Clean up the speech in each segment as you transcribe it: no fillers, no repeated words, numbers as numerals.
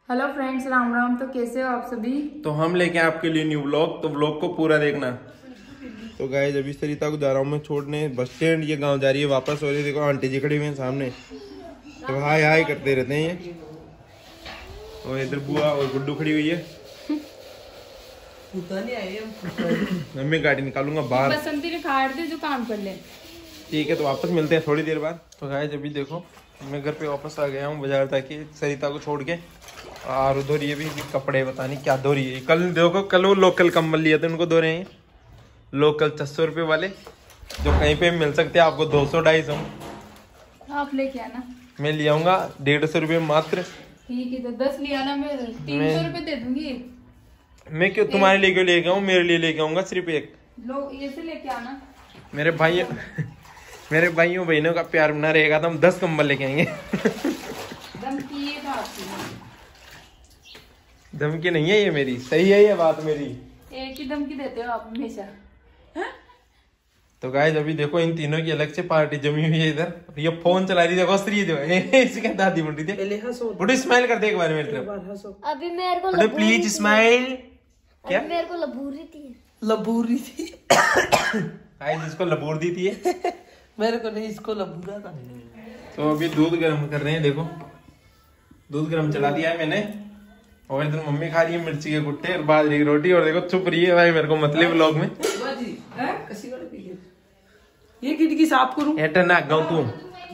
Hello friends, Ram Ram. तो कैसे हो आप सभी? तो हम लेके आए आपके लिए न्यू व्लॉग, तो व्लॉग को पूरा देखना। तो गाइस अभी सरिता को जा रहा हूँ मैं छोड़ने बस स्टैंड। ये गांव जा रही है वापस। और ये देखो आंटी जी खड़ी हुई हैं सामने, तो हाय हाय करते रहते हैं ये। और इधर बुआ और गुड्डू खड़ी हुई है। मैं गाड़ी निकालूंगा बाहर। बसंती ने काट दे जो काम कर ले। ठीक है, तो वापस मिलते हैं थोड़ी देर बाद। तो गाइस अभी देखो मैं घर पे वापस आ गया हूँ बाजार ताकि सरिता को छोड़ के। और उधर ये भी कपड़े पता नहीं क्या धो रही है। कल देखो, कल वो लोकल कंबल लिए थे उनको धो रहे हैं। लोकल 600 रुपये वाले जो कहीं पे मिल सकते हैं आपको 200-250। आप लेके आना। मैं ले आऊंगा 150 रुपये मात्र। ठीक है, तो 10 लिया ना, मैं 300 रुपये दे दूंगी। मैं क्यों तुम्हारे लिए क्यों लेके आऊँ, मेरे लिए लेके आऊंगा सिर्फ एक। लो ये से लेके आना। मेरे भाइयों बहनों का प्यार बना रहेगा तो हम 10 कंबल लेके आएंगे। धमकी नहीं है ये मेरी, सही है ये बात मेरी। एक ही धमकी देते हो आप हमेशा। तो गाइस अभी देखो इन तीनों की अलग से पार्टी जमी हुई है इधर। ये फोन चला रही देखो, स्त्री जो है इसकी दादी बन रही थी। बुढ़ी स्माइल कर दे एक बार मेरे तरफ। अभी मेरे को प्लीज स्माइल। क्या मेरे को लबूरी थी गाइस इसको लबूर दी थी मेरे को नहीं, इसको लबूरा था। तो अभी दूध गर्म कर रहे हैं। देखो दूध गर्म चला दिया है मैंने। और इधर मम्मी खा रही है मिर्ची के गुट्टे और बाजरे की रोटी। और देखो चुप रही है भाई मेरे को मतलब व्लॉग में। ये खिड़की साफ करूं? एटर ना गाँव तू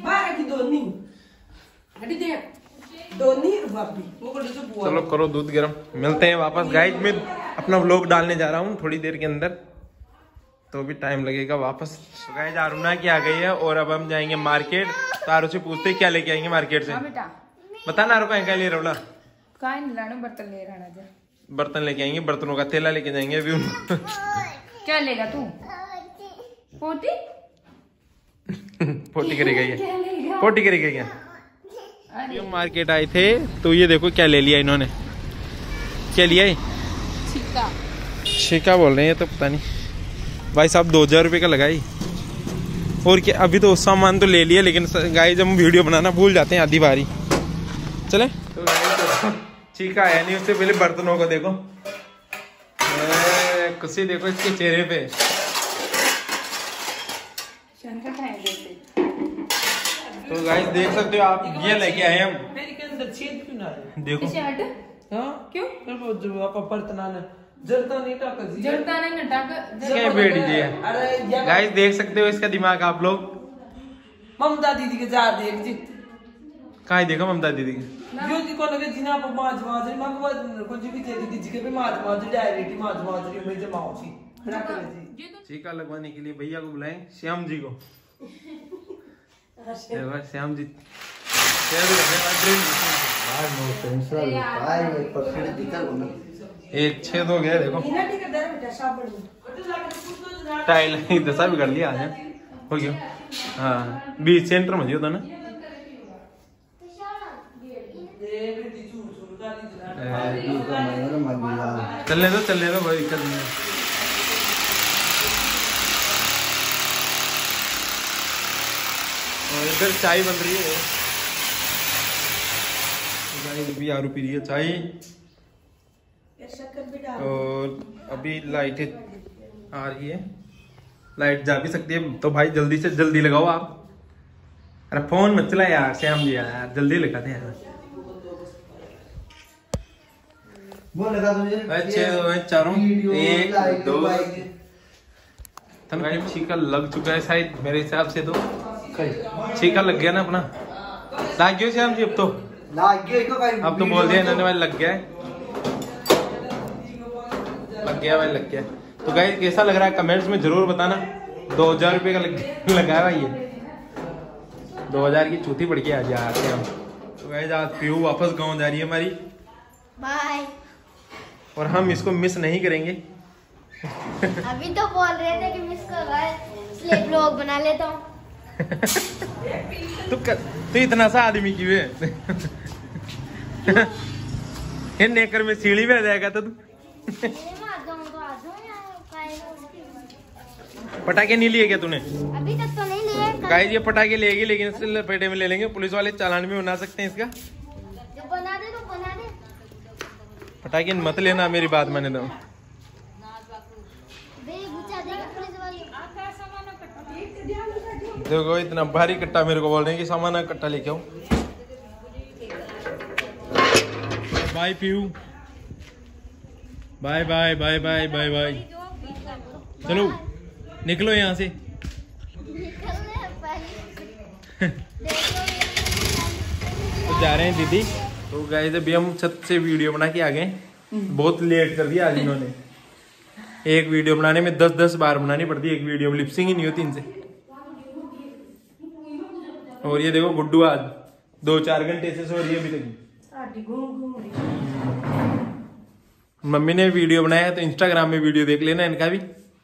चलो करो दूध गर्म। मिलते हैं वापस गाइस। मैं अपना व्लॉग डालने जा रहा हूँ थोड़ी देर के अंदर, तो भी टाइम लगेगा वापस। तो गाइस अरुणा की आ गई है और अब हम जाएंगे मार्केट। तो आरू से पूछते क्या लेके आएंगे मार्केट से। बता ना आरू क्या ले रहा बर्तन ले रहा जा। बर्तन लेके आएंगे, बर्तनों का थैला लेके जाएंगे अभी उनको। क्या लेगा तू? पोटी पोटी करेगा ये, पोटी करेगा क्या? ये मार्केट आए थे तो ये देखो क्या ले लिया इन्होंने। क्या लिया है? छिका बोल रहे हैं, तो पता नहीं भाई साहब 2000 रुपये का लगाई। और क्या अभी तो सामान तो ले लिया, लेकिन गाइस जब हम वीडियो बनाना भूल जाते हैं आधी बारी। चले तो चीका है नहीं, उससे पहले बर्तनों को देखो। खुशी देखो इसके चेहरे पे। तो गाइस देख सकते हो आप, ये लेके आए हम। मेरे के अंदर छेद क्यों ना है? देखो क्यों? जो आप बर्तन जलता नहीं टाका जी, जलता नहीं टाका क्या बेटी जी है। अरे गाइस देख सकते हो इसका दिमाग आप लोग। ममता दीदी के जा देख जी। कहाँ देखो ममता दीदी की? यो जी को लगे जिना पर माज मंगवा को जी भी दीदी जी के भी माज डायरेक्ट माज रही मैं जमाओ जी ना करे जी। टीका लगवाने के लिए भैया को बुलाएं, श्याम जी को। श्याम जी एक छेद हो गया देखो। टाइल दशा भी कर लिया आज हो गया। हाँ बीच सेंटर में था ना। चलने दो कोई दिक्कत नहीं। और इधर चाय बन रही है। अभी आरू पी रही है चाय। और अभी लाइट आ रही है, लाइट जा भी सकती है तो भाई जल्दी से जल्दी लगाओ आप। अरे फोन मत चला यार श्याम जी, यार जल्दी लगा दे यार। अच्छे चारों 1 2 छीका लग चुका है शायद मेरे हिसाब से। तो छीका लग गया ना अपना। लग गया श्याम जी अब तो अब तो बोल दिया इन्होंने भाई लग गया है। लग गया। तो गाइस कैसा लग रहा है कमेंट्स में जरूर बताना। 2000 रुपये का लगाया भाई ये। 2000 की चौथी पड़ गई आज यार। तो गाइस आज पीयू वापस गाँव जा रही है हमारी। बाय। और हम इसको मिस नहीं करेंगे। अभी तो बोल रहे थे कि मिस कर रहा है, इसलिए ब्लॉग बना लेता हूँ। तो इतना सा आदमी की वे नेकर में सीढ़ी में आ जाएगा तो तू। पटाखे नहीं लिए क्या तूने? अभी तक तो नहीं लिए। गाइस ये पटाखे लेगी, लेकिन इससे लपेटे में ले लेंगे। पुलिस वाले चालान भी बना सकते हैं इसका। बना दे तो बना दे। पटाखे मत लेना, मेरी बात माने तो। देखो इतना भारी कट्टा मेरे को बोल रहे हैं कि सामान का कट्टा लेके आओ। Bye Piyu, bye bye bye bye bye bye. चलो निकलो यहाँ से। तो जा रहे हैं दीदी। तो गाइस अभी हम छत से वीडियो बना के आ गए। बहुत लेट कर दिया आज इन्होंने। एक वीडियो बनाने में 10-10 बार बनानी पड़ती है, एक वीडियो में लिपसिंग ही नहीं होती इनसे। और ये देखो गुड्डू आज 2-4 घंटे से सो रही है अभी तक। मम्मी ने वीडियो बनाया है तो इंस्टाग्राम में वीडियो देख लेना इनका भी।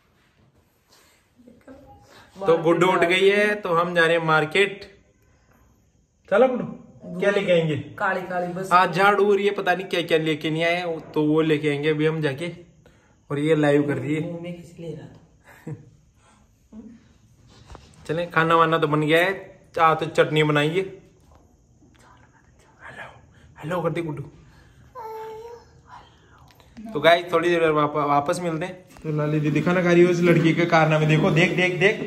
तो गुड्डू उठ गई है तो हम जा रहे हैं मार्केट। चलो गुड्डू, क्या लेके आएंगे? काली काली बस आज झाड़ू और ये पता नहीं क्या क्या लेके नहीं आए, तो वो लेके आएंगे अभी हम जाके। और ये लाइव कर रही है। चले, खाना वाना तो बन गया है। तो चटनी बनाइए। हेलो हेलो कर दी गुड्डू। तो गाइस थोड़ी देर वापस मिलते हैं। तो लाली दीदी खाना खा रही है। उस लड़की के कारनामे देखो, देख देख देख।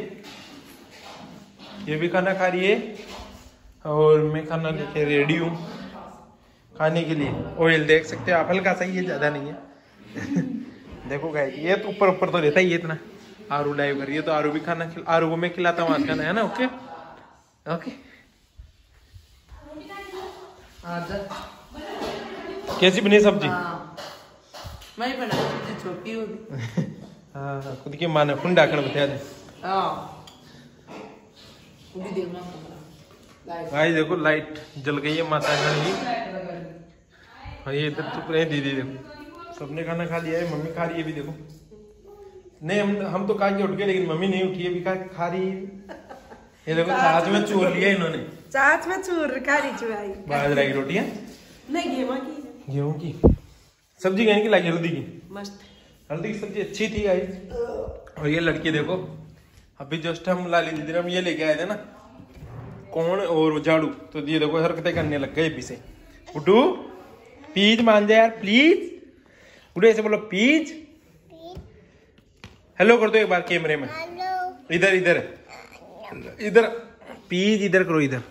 ये भी खाना खा रही है और मैं खाना लेके रेडी हूँ खाने के लिए। ऑयल देख सकते हो आप, हल्का सा ही है, ज्यादा नहीं है। देखो गाइस ये तो ऊपर ऊपर तो रहता ही है इतना। आरू लाइव कर रही है तो आरू भी खाना आरू को मैं खिलाता हूँ आज खाना, है ना? Okay okay. कैसी बनी सब्जी? मैं बनाई छोटी होगी। हाँ खुद की माँ ने कुंडा कर बता दे। भाई देखो लाइट जल गई है माता रानी की। और ये इधर चुप रहे दीदी। देखो सबने खाना खा लिया है, मम्मी खा रही है भी। देखो नहीं हम तो खा के उठ गए, लेकिन मम्मी नहीं उठी है, भी खा रही है। ये देखो छाछ में चूर लिया इन्होंने। छाछ में चूर खारी चुराई। बाजरा की रोटियां नहीं, गेहूं की सब्जी कहने की लगी, हल्दी की। मस्त हल्दी की सब्जी अच्छी थी आई। और ये लड़की देखो, अभी जस्ट हम लाली दीदी हम ये लेके आए थे ना कौन और झाड़ू, तो ये देखो हरकतें करने लग गए अभी से। उठू प्लीज मान जा यार, प्लीज उठो, ऐसे बोलो प्लीज। हेलो कर दो एक बार कैमरे में। इधर इधर इधर प्लीज, इधर करो, इधर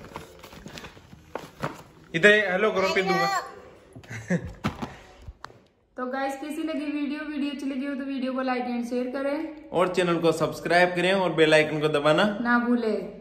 इधर हेलो करो, फिर दूंगा। तो गाइस कैसी लगी वीडियो अच्छी लगी हो तो वीडियो को लाइक एंड शेयर करें और चैनल को सब्सक्राइब करें और बेल आइकन को दबाना ना भूलें।